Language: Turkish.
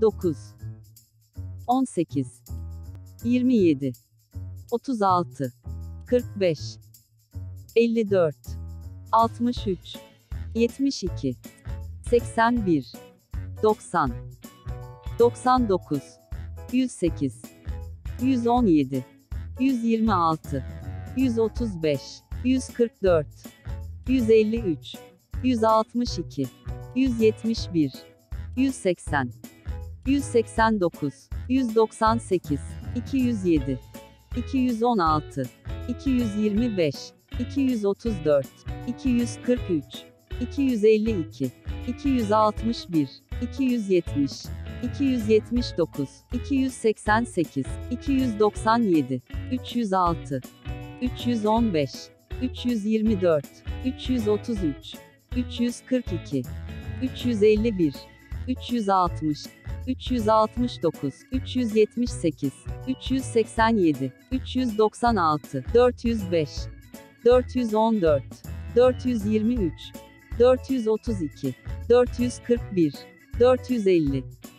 9, 18, 27, 36, 45, 54, 63, 72, 81, 90, 99, 108, 117, 126, 135, 144, 153, 162, 171, 180, 189, 198, 207, 216, 225, 234, 243, 252, 261, 270, 279, 288, 297, 306, 315, 324, 333, 342, 351, 360, 369, 378, 387, 396, 405, 414, 423, 432, 441, 450,